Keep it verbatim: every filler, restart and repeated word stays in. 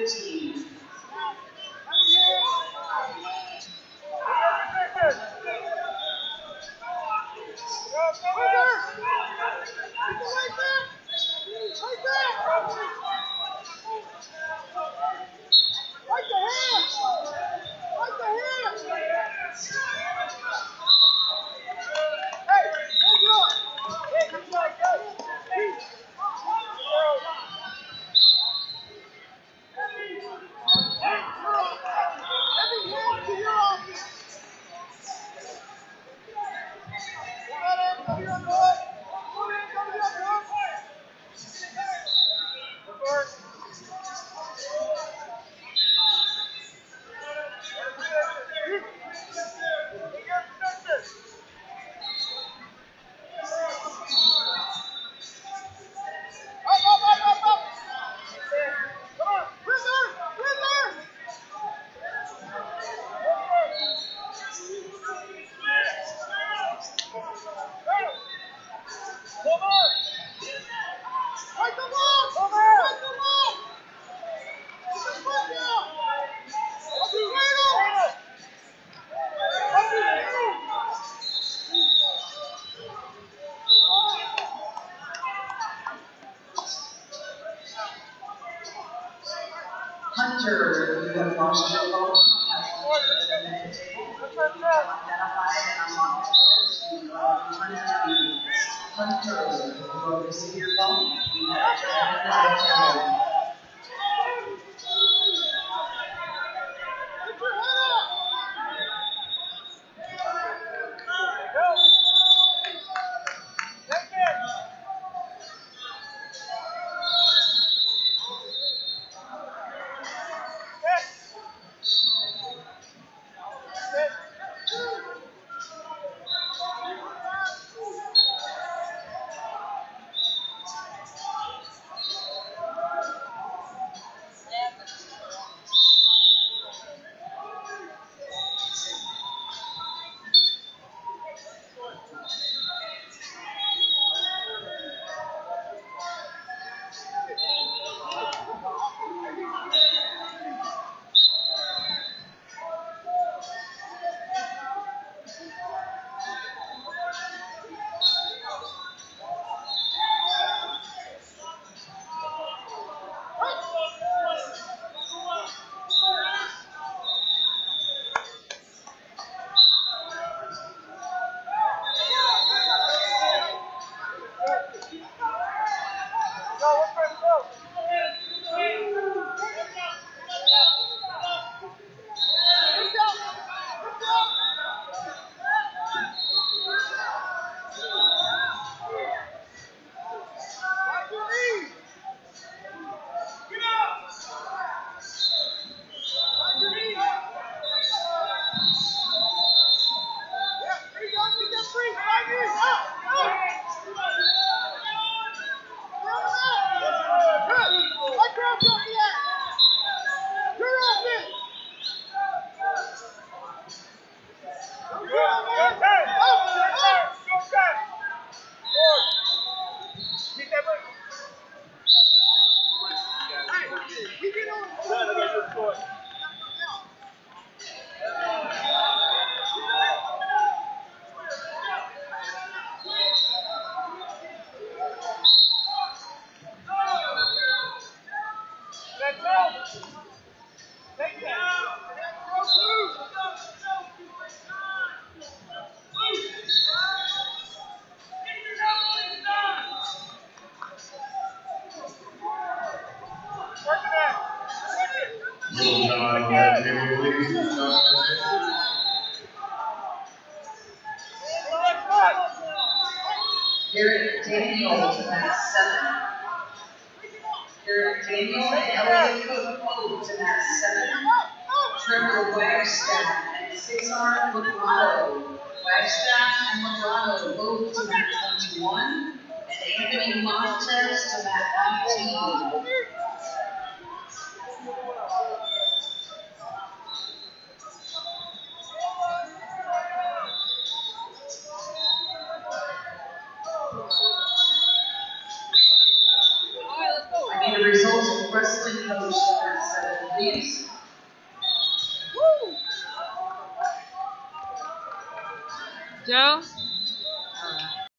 fifteen. Hunter, you have lost your phone. Identified and unlocked doors. You are returned to you. Hunter, you will receive your phone. You have returned to the channel. Garrett Daniel to mat seven. Garrett Daniel and Elliot Cook to mat seven. Trevor Wagstaff and Cesar Legrado. Wagstaff and Legrado both to mat twenty-one. And Anthony Montez to mat nineteen. I need the results of Wrestlin coach at seven. Reyes. Joe?